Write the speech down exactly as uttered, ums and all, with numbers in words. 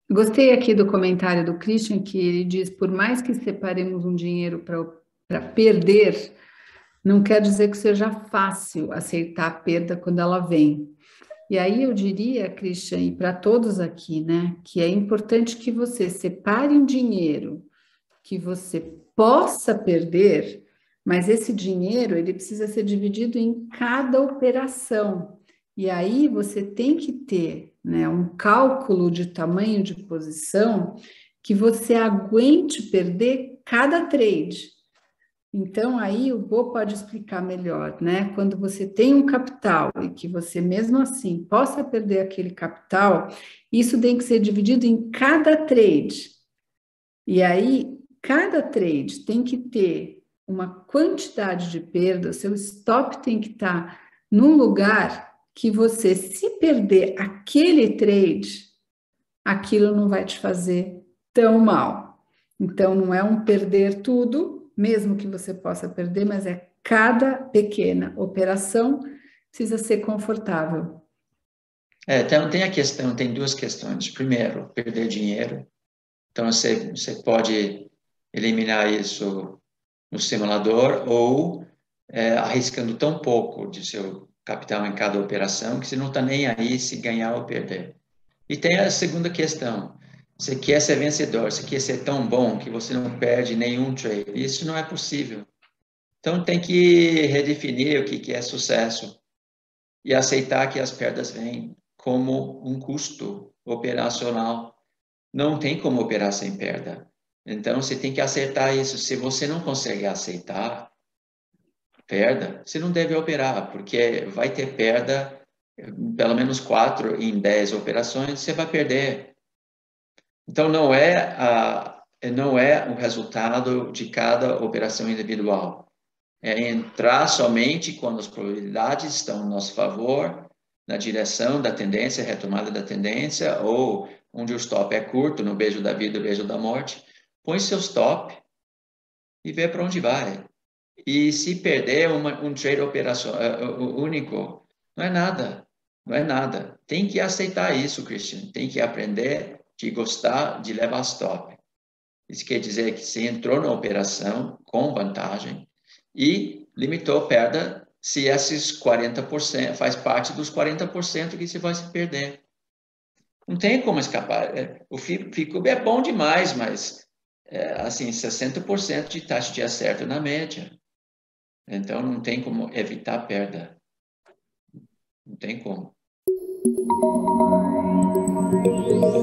Gostei aqui do comentário do Christian, que ele diz: por mais que separemos um dinheiro para perder, não quer dizer que seja fácil aceitar a perda quando ela vem. E aí eu diria, Christian, e para todos aqui, né, que é importante que você separe um dinheiro que você possa perder, mas esse dinheiro ele precisa ser dividido em cada operação. E aí você tem que ter, né, um cálculo de tamanho de posição que você aguente perder cada trade. Então, aí o Bo pode explicar melhor, né? Quando você tem um capital e que você, mesmo assim, possa perder aquele capital, isso tem que ser dividido em cada trade. E aí, cada trade tem que ter uma quantidade de perda, o seu stop tem que estar num lugar que você, se perder aquele trade, aquilo não vai te fazer tão mal. Então, não é um perder tudo, mesmo que você possa perder, mas é cada pequena operação precisa ser confortável. É, então tem a questão, tem duas questões. Primeiro, perder dinheiro. Então você, você pode eliminar isso no simulador ou é, arriscando tão pouco de seu capital em cada operação que você não está nem aí se ganhar ou perder. E tem a segunda questão. Você quer ser vencedor, você quer ser tão bom que você não perde nenhum trade. Isso não é possível. Então tem que redefinir o que que é sucesso e aceitar que as perdas vêm como um custo operacional. Não tem como operar sem perda. Então você tem que aceitar isso. Se você não consegue aceitar perda, você não deve operar, porque vai ter perda, pelo menos quatro em dez operações, você vai perder. Então não é a, não é o resultado de cada operação individual. É entrar somente quando as probabilidades estão no nosso favor, na direção da tendência, retomada da tendência, ou onde o stop é curto, no beijo da vida, beijo da morte. Põe seu stop e vê para onde vai. E se perder uma, um trade operacional uh, único, não é nada, não é nada. Tem que aceitar isso, Christian. Tem que aprender de gostar de levar stop. Isso quer dizer que você entrou na operação com vantagem e limitou a perda se esses quarenta por cento faz parte dos quarenta por cento que você vai se perder. Não tem como escapar. É, o FICO é bom demais, mas é, assim, sessenta por cento de taxa de acerto na média. Então não tem como evitar a perda. Não tem como.